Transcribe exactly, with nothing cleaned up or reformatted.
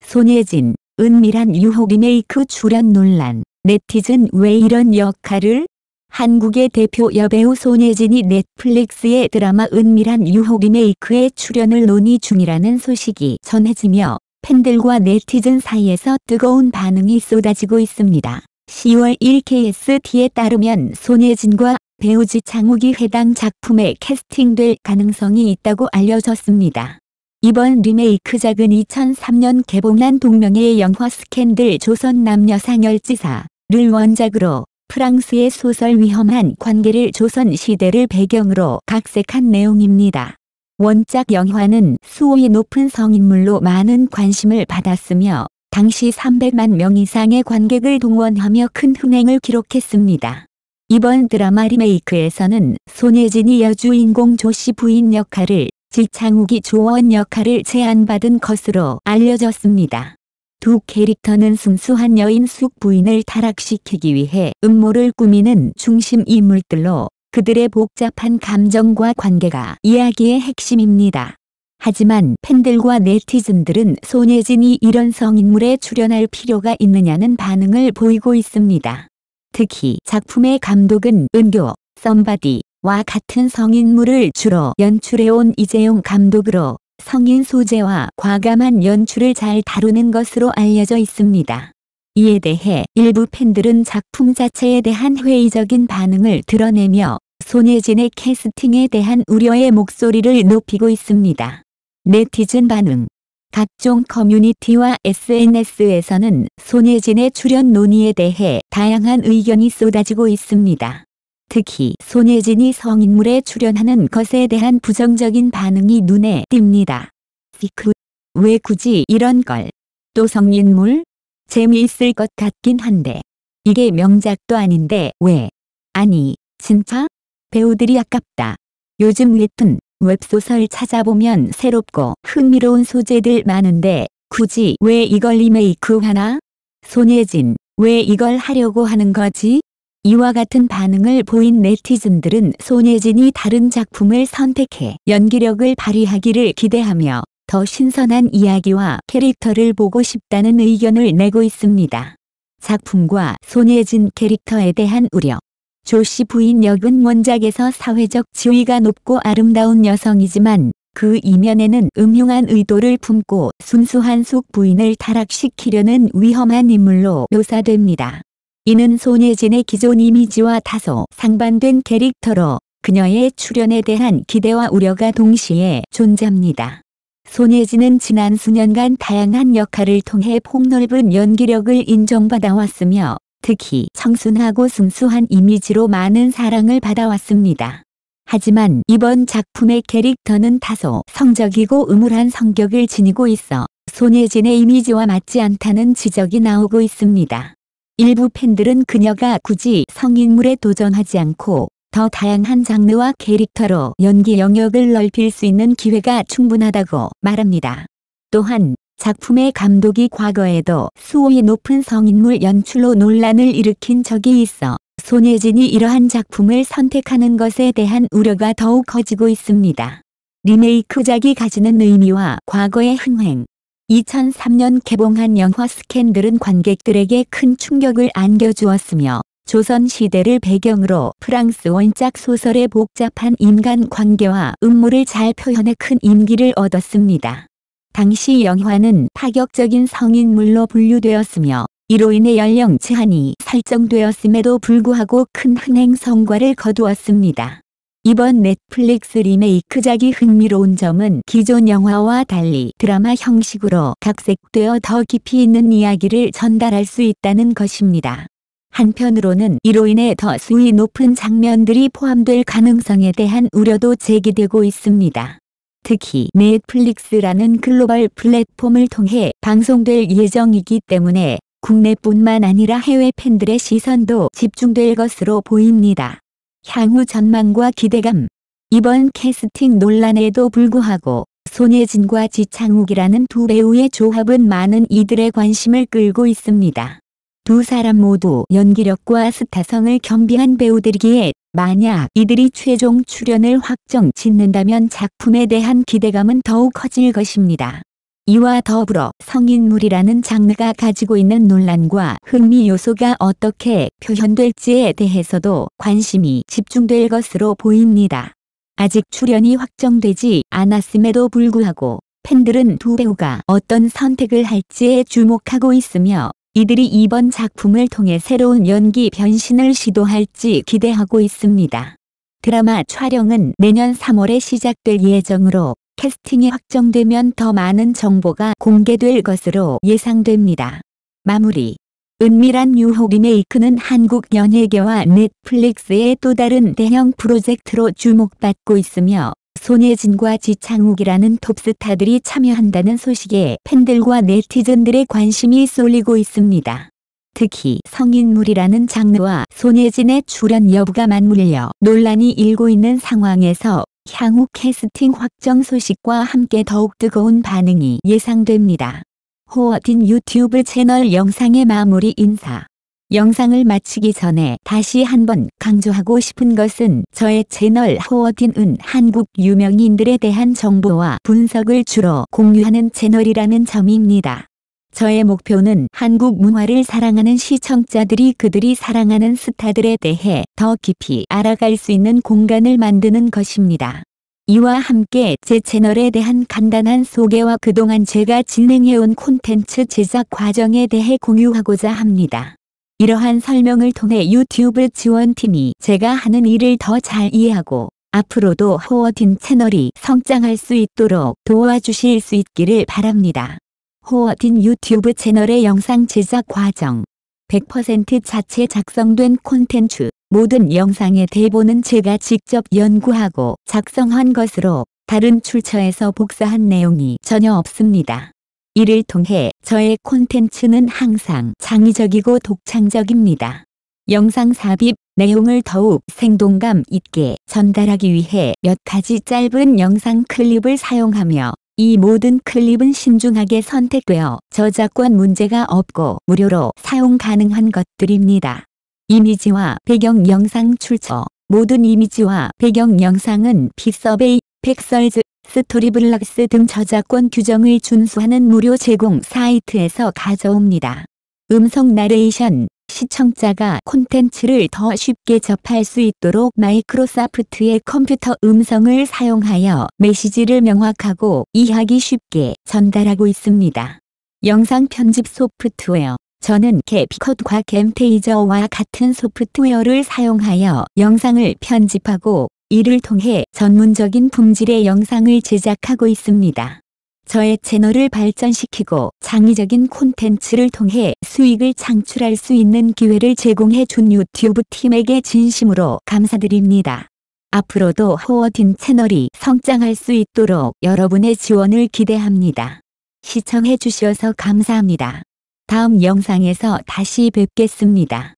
손예진, 은밀한 유혹 리메이크 출연 논란. 네티즌 왜 이런 역할을? 한국의 대표 여배우 손예진이 넷플릭스의 드라마 은밀한 유혹 리메이크에 출연을 논의 중이라는 소식이 전해지며 팬들과 네티즌 사이에서 뜨거운 반응이 쏟아지고 있습니다. 시월 일 케이에스티에 따르면 손예진과 배우 지창욱이 해당 작품에 캐스팅될 가능성이 있다고 알려졌습니다. 이번 리메이크작은 이천삼 년 개봉한 동명의 영화 스캔들 조선 남녀 상열지사를 원작으로 프랑스의 소설 위험한 관계를 조선 시대를 배경으로 각색한 내용입니다. 원작 영화는 수위 높은 성인물로 많은 관심을 받았으며 당시 삼백만 명 이상의 관객을 동원하며 큰 흥행을 기록했습니다. 이번 드라마 리메이크에서는 손예진이 여주인공 조씨 부인 역할을, 지창욱이 조원 역할을 제안받은 것으로 알려졌습니다. 두 캐릭터는 순수한 여인 숙 부인을 타락시키기 위해 음모를 꾸미는 중심 인물들로 그들의 복잡한 감정과 관계가 이야기의 핵심입니다. 하지만 팬들과 네티즌들은 손예진이 이런 성인물에 출연할 필요가 있느냐는 반응을 보이고 있습니다. 특히 작품의 감독은 은교, 썸바디와 같은 성인물을 주로 연출해온 이재용 감독으로 성인 소재와 과감한 연출을 잘 다루는 것으로 알려져 있습니다. 이에 대해 일부 팬들은 작품 자체에 대한 회의적인 반응을 드러내며 손예진의 캐스팅에 대한 우려의 목소리를 높이고 있습니다. 네티즌 반응. 각종 커뮤니티와 에스엔에스에서는 손예진의 출연 논의에 대해 다양한 의견이 쏟아지고 있습니다. 특히 손예진이 성인물에 출연하는 것에 대한 부정적인 반응이 눈에 띕니다. 시크. 왜 굳이 이런 걸? 또 성인물? 재미있을 것 같긴 한데. 이게 명작도 아닌데 왜? 아니, 진짜? 배우들이 아깝다. 요즘 웹툰, 웹소설 찾아보면 새롭고 흥미로운 소재들 많은데 굳이 왜 이걸 리메이크하나? 손예진, 왜 이걸 하려고 하는 거지? 이와 같은 반응을 보인 네티즌들은 손예진이 다른 작품을 선택해 연기력을 발휘하기를 기대하며 더 신선한 이야기와 캐릭터를 보고 싶다는 의견을 내고 있습니다. 작품과 손예진 캐릭터에 대한 우려. 조씨 부인 역은 원작에서 사회적 지위가 높고 아름다운 여성이지만 그 이면에는 음흉한 의도를 품고 순수한 숙 부인을 타락시키려는 위험한 인물로 묘사됩니다. 이는 손예진의 기존 이미지와 다소 상반된 캐릭터로 그녀의 출연에 대한 기대와 우려가 동시에 존재합니다. 손예진은 지난 수년간 다양한 역할을 통해 폭넓은 연기력을 인정받아 왔으며 특히 청순하고 순수한 이미지로 많은 사랑을 받아왔습니다. 하지만 이번 작품의 캐릭터는 다소 성적이고 음울한 성격을 지니고 있어 손예진의 이미지와 맞지 않다는 지적이 나오고 있습니다. 일부 팬들은 그녀가 굳이 성인물에 도전하지 않고 더 다양한 장르와 캐릭터로 연기 영역을 넓힐 수 있는 기회가 충분하다고 말합니다. 또한 작품의 감독이 과거에도 수위 높은 성인물 연출로 논란을 일으킨 적이 있어 손예진이 이러한 작품을 선택하는 것에 대한 우려가 더욱 커지고 있습니다. 리메이크작이 가지는 의미와 과거의 흥행. 이천삼 년 개봉한 영화 스캔들은 관객들에게 큰 충격을 안겨주었으며 조선 시대를 배경으로 프랑스 원작 소설의 복잡한 인간 관계와 음모를 잘 표현해 큰 인기를 얻었습니다. 당시 영화는 파격적인 성인물로 분류되었으며 이로 인해 연령 제한이 설정되었음에도 불구하고 큰 흥행 성과를 거두었습니다. 이번 넷플릭스 리메이크작이 흥미로운 점은 기존 영화와 달리 드라마 형식으로 각색되어 더 깊이 있는 이야기를 전달할 수 있다는 것입니다. 한편으로는 이로 인해 더 수위 높은 장면들이 포함될 가능성에 대한 우려도 제기되고 있습니다. 특히 넷플릭스라는 글로벌 플랫폼을 통해 방송될 예정이기 때문에 국내뿐만 아니라 해외 팬들의 시선도 집중될 것으로 보입니다. 향후 전망과 기대감. 이번 캐스팅 논란에도 불구하고 손예진과 지창욱이라는 두 배우의 조합은 많은 이들의 관심을 끌고 있습니다. 두 사람 모두 연기력과 스타성을 겸비한 배우들이기에 만약 이들이 최종 출연을 확정 짓는다면 작품에 대한 기대감은 더욱 커질 것입니다. 이와 더불어 성인물이라는 장르가 가지고 있는 논란과 흥미 요소가 어떻게 표현될지에 대해서도 관심이 집중될 것으로 보입니다. 아직 출연이 확정되지 않았음에도 불구하고 팬들은 두 배우가 어떤 선택을 할지에 주목하고 있으며 이들이 이번 작품을 통해 새로운 연기 변신을 시도할지 기대하고 있습니다. 드라마 촬영은 내년 삼월에 시작될 예정으로 캐스팅이 확정되면 더 많은 정보가 공개될 것으로 예상됩니다. 마무리. 은밀한 유혹 리메이크는 한국 연예계와 넷플릭스의 또 다른 대형 프로젝트로 주목받고 있으며 손예진과 지창욱이라는 톱스타들이 참여한다는 소식에 팬들과 네티즌들의 관심이 쏠리고 있습니다. 특히 성인물이라는 장르와 손예진의 출연 여부가 맞물려 논란이 일고 있는 상황에서 향후 캐스팅 확정 소식과 함께 더욱 뜨거운 반응이 예상됩니다. 호어딘 유튜브 채널 영상의 마무리 인사. 영상을 마치기 전에 다시 한번 강조하고 싶은 것은 저의 채널 호어딘은 한국 유명인들에 대한 정보와 분석을 주로 공유하는 채널이라는 점입니다. 저의 목표는 한국 문화를 사랑하는 시청자들이 그들이 사랑하는 스타들에 대해 더 깊이 알아갈 수 있는 공간을 만드는 것입니다. 이와 함께 제 채널에 대한 간단한 소개와 그동안 제가 진행해온 콘텐츠 제작 과정에 대해 공유하고자 합니다. 이러한 설명을 통해 유튜브 지원팀이 제가 하는 일을 더 잘 이해하고 앞으로도 호어딘 채널이 성장할 수 있도록 도와주실 수 있기를 바랍니다. 호어딘 유튜브 채널의 영상 제작 과정. 백 퍼센트 자체 작성된 콘텐츠. 모든 영상의 대본은 제가 직접 연구하고 작성한 것으로 다른 출처에서 복사한 내용이 전혀 없습니다. 이를 통해 저의 콘텐츠는 항상 창의적이고 독창적입니다. 영상 삽입, 내용을 더욱 생동감 있게 전달하기 위해 몇 가지 짧은 영상 클립을 사용하며 이 모든 클립은 신중하게 선택되어 저작권 문제가 없고 무료로 사용 가능한 것들입니다. 이미지와 배경 영상 출처. 모든 이미지와 배경 영상은 픽서베이, 픽설즈, 스토리블락스 등 저작권 규정을 준수하는 무료 제공 사이트에서 가져옵니다. 음성 나레이션. 시청자가 콘텐츠를 더 쉽게 접할 수 있도록 마이크로소프트의 컴퓨터 음성을 사용하여 메시지를 명확하고 이해하기 쉽게 전달하고 있습니다. 영상 편집 소프트웨어. 저는 캡컷과 캠테이저와 같은 소프트웨어를 사용하여 영상을 편집하고 이를 통해 전문적인 품질의 영상을 제작하고 있습니다. 저의 채널을 발전시키고 창의적인 콘텐츠를 통해 수익을 창출할 수 있는 기회를 제공해 준 유튜브 팀에게 진심으로 감사드립니다. 앞으로도 호어딘 채널이 성장할 수 있도록 여러분의 지원을 기대합니다. 시청해 주셔서 감사합니다. 다음 영상에서 다시 뵙겠습니다.